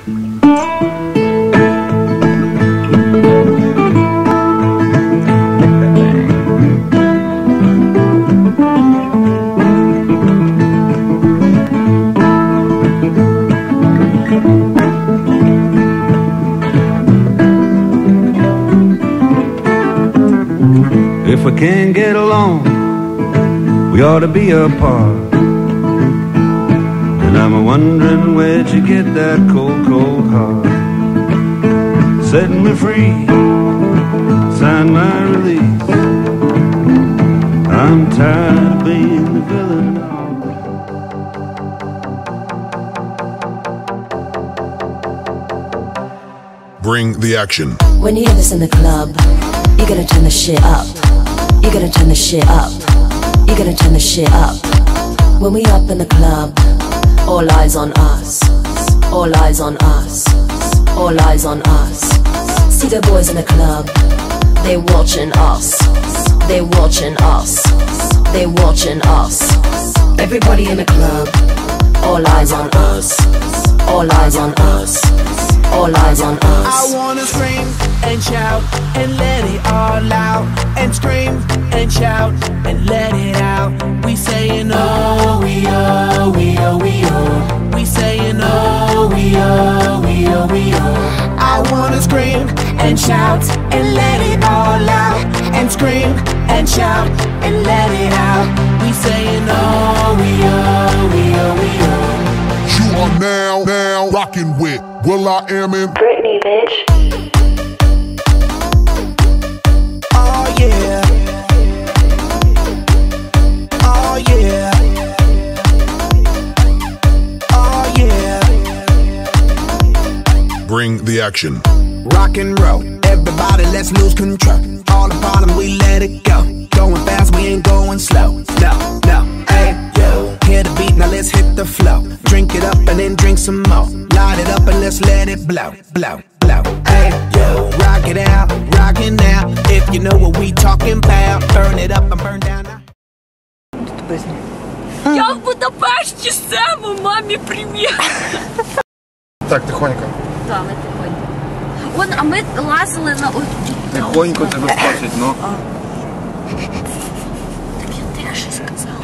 If we can't get along, we ought to be apart. And I'm wondering where'd you get that cold, cold heart? Setting me free, sign my release. I'm tired of being the villain. Bring the action. When you hear this in the club, you gotta turn the shit up. You gotta turn the shit up. You gotta turn the shit up. When we up in the club, all eyes on us. All eyes on us. All eyes on us. See the boys in the club, they watching us. They watching us. They watching us. Everybody in the club, all eyes on us. All eyes on us. All eyes on us. I wanna scream and shout and let it all out. And scream and shout and let it out. We saying oh, we oh, we oh, we oh. We saying oh, we oh, we oh, we oh. I wanna scream and shout and let it all out. And scream and shout and let it out. We saying oh, we oh, we oh, we oh. You are now rocking with will.i.am in Britney, bitch. Oh yeah. Oh yeah. Oh yeah. Bring the action. Rock and roll, everybody let's lose control. All the problems we let it go. Going fast, we ain't going slow. No, no, hey, yo. Hear the beat, now let's hit the flow. Drink it up and then drink some more. Light it up and let's let it blow, blow, blow. Hey, yo, rock it out, rockin' now. If you know what we talking about, burn it up and burn down now. Я в Будапешті Сему, мамі привіт! Так, тихонько. Так, ми тихонько. Вон, а ми лазили на... Тихонько тебе спросять, ну. Так я тихше сказала.